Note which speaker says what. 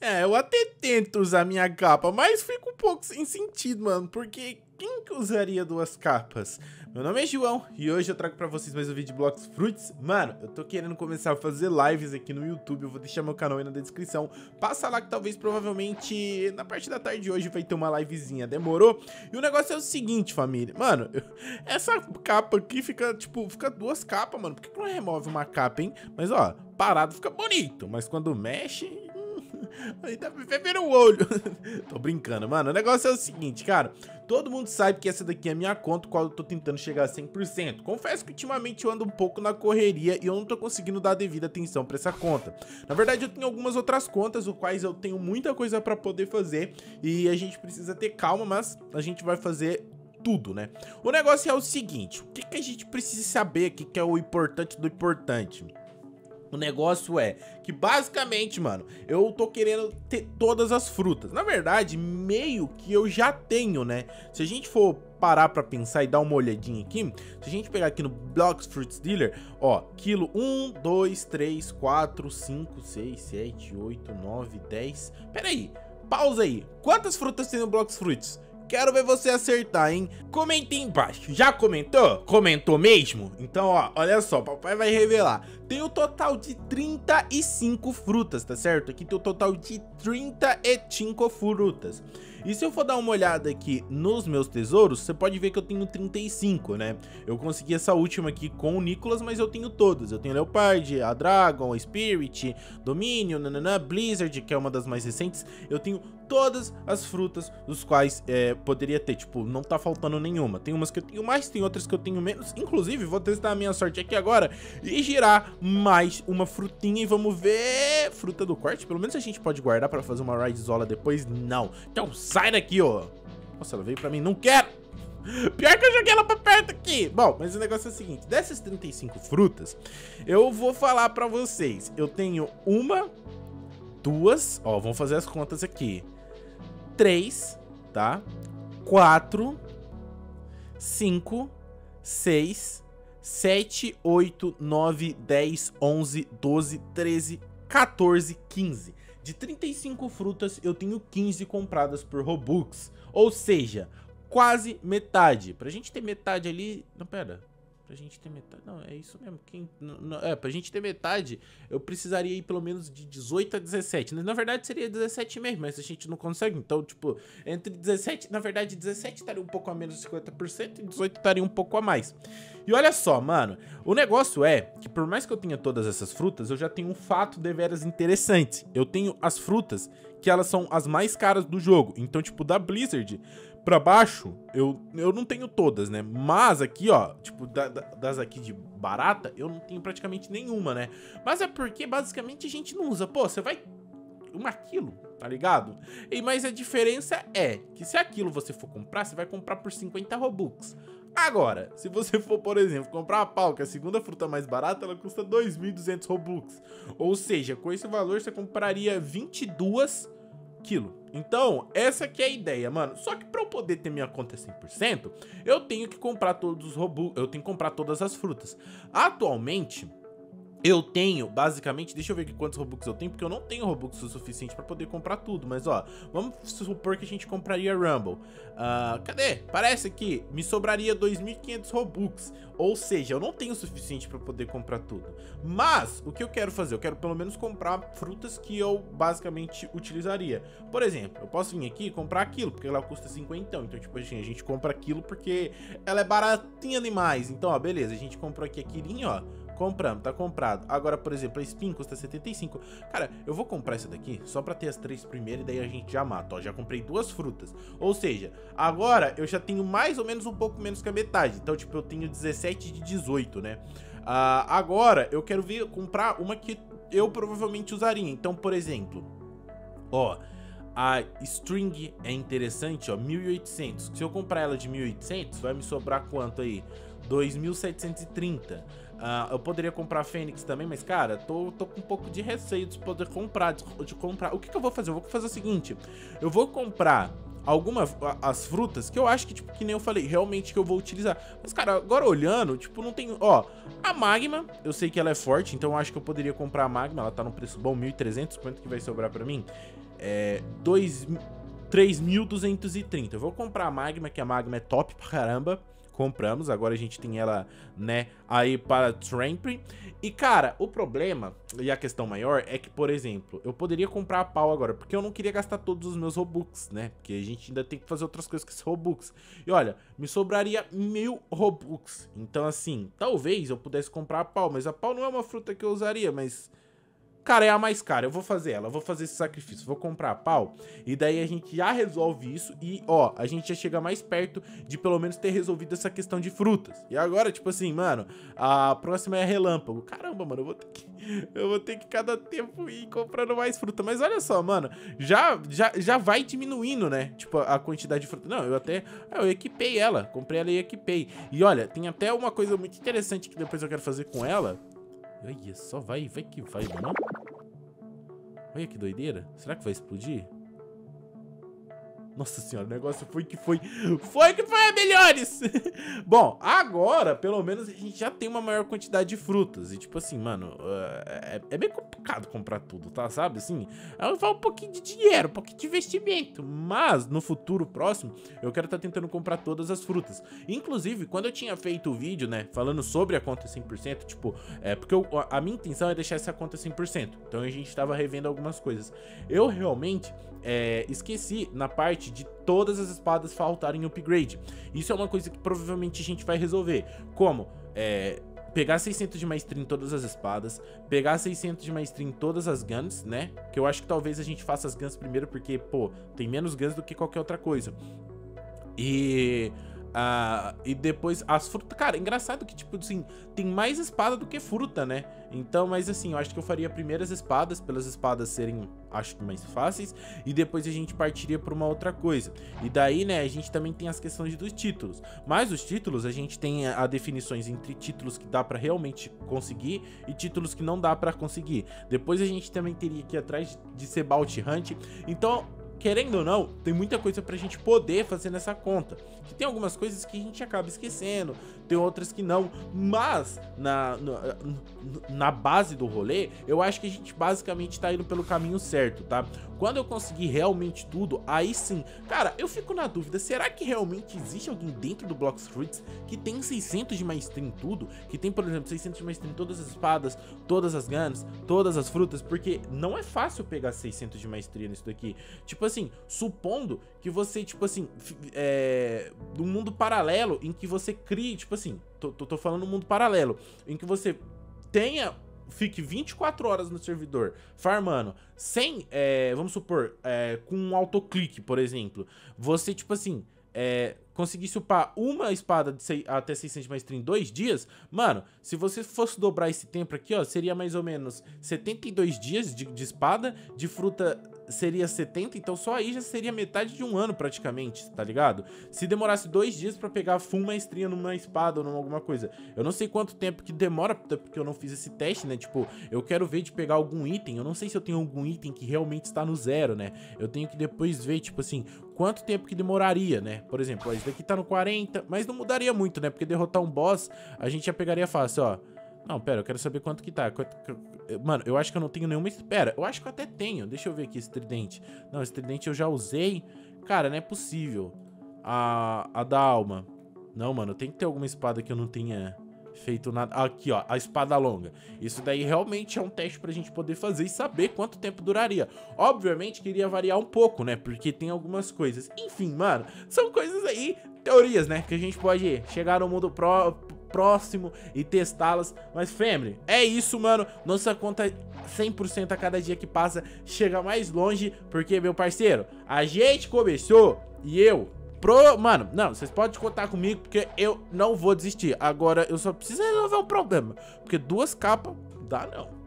Speaker 1: É, eu até tento usar minha capa, mas fico um pouco sem sentido, mano, porque quem que usaria duas capas? Meu nome é João e hoje eu trago pra vocês mais um vídeo de Blox Fruits. Mano, eu tô querendo começar a fazer lives aqui no YouTube, eu vou deixar meu canal aí na descrição. Passa lá que talvez, provavelmente, na parte da tarde de hoje vai ter uma livezinha, demorou? E o negócio é o seguinte, família, mano, essa capa aqui fica, tipo, fica duas capas, mano, por que não remove uma capa, hein? Mas, ó, parado fica bonito, mas quando mexe... aí tá fervendo o olho. Tô brincando, mano. O negócio é o seguinte, cara. Todo mundo sabe que essa daqui é a minha conta, qual eu tô tentando chegar a 100%. Confesso que ultimamente eu ando um pouco na correria e eu não tô conseguindo dar a devida atenção pra essa conta. Na verdade, eu tenho algumas outras contas, os quais eu tenho muita coisa pra poder fazer. E a gente precisa ter calma, mas a gente vai fazer... tudo, né? O negócio é o seguinte, o que a gente precisa saber aqui que é o importante do importante? O negócio é que basicamente, mano, eu tô querendo ter todas as frutas. Na verdade, meio que eu já tenho, né? Se a gente for parar pra pensar e dar uma olhadinha aqui, se a gente pegar aqui no Blox Fruits Dealer, ó, quilo 1, 2, 3, 4, 5, 6, 7, 8, 9, 10... Pera aí, pausa aí. Quantas frutas tem no Blox Fruits? Quero ver você acertar, hein? Comente aí embaixo. Já comentou? Comentou mesmo? Então, ó, olha só, papai vai revelar. Tem o total de 35 frutas, tá certo? Aqui tem o total de 35 frutas. E se eu for dar uma olhada aqui nos meus tesouros, você pode ver que eu tenho 35, né? Eu consegui essa última aqui com o Nicholas, mas eu tenho todas. Eu tenho Leopard, a Dragon, a Spirit, Dominion, nananã, Blizzard, que é uma das mais recentes. Eu tenho todas as frutas dos quais poderia ter, tipo, não tá faltando nenhuma. Tem umas que eu tenho mais, tem outras que eu tenho menos. Inclusive, vou testar a minha sorte aqui agora e girar mais uma frutinha e vamos ver... fruta do corte? Pelo menos a gente pode guardar pra fazer uma raizola depois? Não. Então sai daqui, ó. Nossa, ela veio pra mim. Não quero. Pior que eu joguei ela pra perto aqui. Bom, mas o negócio é o seguinte. Dessas 35 frutas, eu vou falar pra vocês. Eu tenho uma, duas... ó, vamos fazer as contas aqui. 3, tá? 4, 5, 6, 7, 8, 9, 10, 11, 12, 13, 14, 15. De 35 frutas, eu tenho 15 compradas por Robux. Ou seja, quase metade. Pra gente ter metade ali... não, pera. Pra gente ter metade... não, é isso mesmo. Pra gente ter metade, eu precisaria ir pelo menos de 18 a 17. Na verdade, seria 17 mesmo, mas a gente não consegue. Então, tipo, entre 17... na verdade, 17 estaria um pouco a menos de 50% e 18 estaria um pouco a mais. E olha só, mano, o negócio é que por mais que eu tenha todas essas frutas, eu já tenho um fato deveras interessante. Eu tenho as frutas que elas são as mais caras do jogo. Então, tipo, da Blizzard pra baixo, eu não tenho todas, né? Mas aqui, ó, tipo, das aqui de barata, eu não tenho praticamente nenhuma, né? Mas é porque, basicamente, a gente não usa. Pô, você vai... 1 quilo, tá ligado? Mas a diferença é que se aquilo você for comprar, você vai comprar por 50 Robux. Agora, se você for, por exemplo, comprar a pau, que é a segunda fruta mais barata, ela custa 2.200 Robux. Ou seja, com esse valor você compraria 22 quilos. Então, essa que é a ideia, mano. Só que pra eu poder ter minha conta 100%, eu tenho que comprar todos os Robux, eu tenho que comprar todas as frutas. Atualmente... eu tenho, basicamente, deixa eu ver aqui quantos Robux eu tenho, porque eu não tenho Robux o suficiente pra poder comprar tudo. Mas, ó, vamos supor que a gente compraria Rumble. Cadê? Parece aqui, me sobraria 2.500 Robux. Ou seja, eu não tenho o suficiente pra poder comprar tudo. Mas, o que eu quero fazer? Eu quero pelo menos comprar frutas que eu, basicamente, utilizaria. Por exemplo, eu posso vir aqui e comprar aquilo, porque ela custa 50. Então, tipo, assim, a gente compra aquilo porque ela é baratinha demais. Então, ó, beleza, a gente comprou aqui aquilinho, ó. Compramos, tá comprado. Agora, por exemplo, a Spin custa 75. Cara, eu vou comprar essa daqui só pra ter as 3 primeiras e daí a gente já mata, ó. Já comprei 2 frutas. Ou seja, agora eu já tenho mais ou menos um pouco menos que a metade. Então, tipo, eu tenho 17 de 18, né? Agora, eu quero comprar uma que eu provavelmente usaria. Então, por exemplo, ó... a String é interessante, ó, 1.800. Se eu comprar ela de 1.800, vai me sobrar quanto aí? 2.730. Eu poderia comprar a Fênix também, mas, cara, tô com um pouco de receio de poder comprar, de comprar. O que eu vou fazer? Eu vou fazer o seguinte, eu vou comprar as frutas que eu acho que, tipo, que nem eu falei, realmente que eu vou utilizar. Mas, cara, agora olhando, tipo, não tem... ó, a Magma, eu sei que ela é forte, então eu acho que eu poderia comprar a Magma. Ela tá num preço bom, 1.300, quanto que vai sobrar pra mim? 3.230. Eu vou comprar a Magma, que a Magma é top pra caramba. Compramos, agora a gente tem ela, né, aí para Tramping. E, cara, o problema e a questão maior é que, por exemplo, eu poderia comprar a pau agora, porque eu não queria gastar todos os meus Robux, né? Porque a gente ainda tem que fazer outras coisas com esses Robux. E olha, me sobraria 1000 Robux. Então, assim, talvez eu pudesse comprar a pau, mas a pau não é uma fruta que eu usaria, mas... Cara, é a mais cara, eu vou fazer ela, eu vou fazer esse sacrifício, vou comprar a pau, e daí a gente já resolve isso e, ó, a gente já chega mais perto de pelo menos ter resolvido essa questão de frutas. E agora, tipo assim, mano, a próxima é relâmpago. Caramba, mano, eu vou ter que cada tempo ir comprando mais fruta. Mas olha só, mano, já vai diminuindo, né, tipo, a quantidade de fruta. Não, eu equipei ela, comprei ela e equipei. E olha, tem até uma coisa muito interessante que depois eu quero fazer com ela. Olha só, vai que vai, mano. Olha que doideira. Será que vai explodir? Nossa senhora, o negócio foi que foi a melhores. Bom, agora, pelo menos, a gente já tem uma maior quantidade de frutas. E tipo assim, mano, é bem complicado comprar tudo, tá? Sabe, assim, vai um pouquinho de dinheiro, um pouquinho de investimento. Mas, no futuro próximo, eu quero estar tentando comprar todas as frutas. Inclusive, quando eu tinha feito o vídeo, né, falando sobre a conta 100%, tipo, porque a minha intenção é deixar essa conta 100%. Então a gente tava revendo algumas coisas. Eu realmente... esqueci na parte de todas as espadas faltarem upgrade. Isso é uma coisa que provavelmente a gente vai resolver. Como? Pegar 600 de maestria em todas as espadas, pegar 600 de maestria em todas as guns, né? Que eu acho que talvez a gente faça as guns primeiro, porque, pô, tem menos guns do que qualquer outra coisa. E depois as frutas. Cara, engraçado que, tipo assim, tem mais espada do que fruta, né? Então, mas assim, eu acho que eu faria primeiro as espadas, pelas espadas serem, acho que mais fáceis, e depois a gente partiria pra uma outra coisa. E daí, né, a gente também tem as questões dos títulos. Mas os títulos, a gente tem a definições entre títulos que dá pra realmente conseguir e títulos que não dá pra conseguir. Depois a gente também teria que ir atrás de ser Bounty Hunt. Então... querendo ou não, tem muita coisa pra gente poder fazer nessa conta. Que tem algumas coisas que a gente acaba esquecendo, tem outras que não. Mas, na base do rolê, eu acho que a gente basicamente tá indo pelo caminho certo, tá? Quando eu conseguir realmente tudo, aí sim. Cara, eu fico na dúvida, será que realmente existe alguém dentro do Blox Fruits que tem 600 de maestria em tudo? Que tem, por exemplo, 600 de maestria em todas as espadas, todas as guns, todas as frutas? Porque não é fácil pegar 600 de maestria nisso daqui. Tipo assim, supondo que você, tipo assim, um mundo paralelo em que você crie, tipo assim, tô falando um mundo paralelo, em que você fique 24 horas no servidor farmando, sem, vamos supor, com um autoclique, por exemplo, você, tipo assim, conseguisse upar uma espada até 600 de maestria em 2 dias, mano, se você fosse dobrar esse tempo aqui, ó, seria mais ou menos 72 dias de espada, de fruta seria 70, então só aí já seria metade de um ano praticamente, tá ligado? Se demorasse 2 dias pra pegar full maestria numa espada ou numa alguma coisa. Eu não sei quanto tempo que demora, porque eu não fiz esse teste, né? Tipo, eu quero ver de pegar algum item, eu não sei se eu tenho algum item que realmente está no 0, né? Eu tenho que depois ver, tipo assim, quanto tempo que demoraria, né? Por exemplo, ó, esse daqui tá no 40, mas não mudaria muito, né? Porque derrotar um boss, a gente já pegaria fácil, ó. Não, pera, eu quero saber quanto que tá. Mano, eu acho que eu não tenho nenhuma... Pera, eu acho que eu até tenho. Deixa eu ver aqui esse tridente. Não, esse tridente eu já usei. Cara, não é possível. A da alma. Não, mano, tem que ter alguma espada que eu não tenha feito nada. Aqui, ó, a espada longa. Isso daí realmente é um teste pra gente poder fazer e saber quanto tempo duraria. Obviamente que iria variar um pouco, né? Porque tem algumas coisas. Enfim, mano, são coisas aí, teorias, né? Que a gente pode chegar no mundo próximo e testá-las. Mas, family, é isso, mano. Nossa conta 100% a cada dia que passa chega mais longe, porque, meu parceiro, a gente começou e mano, não, vocês podem contar comigo, porque eu não vou desistir. Agora, eu só preciso resolver um problema, porque 2 capas, dá não.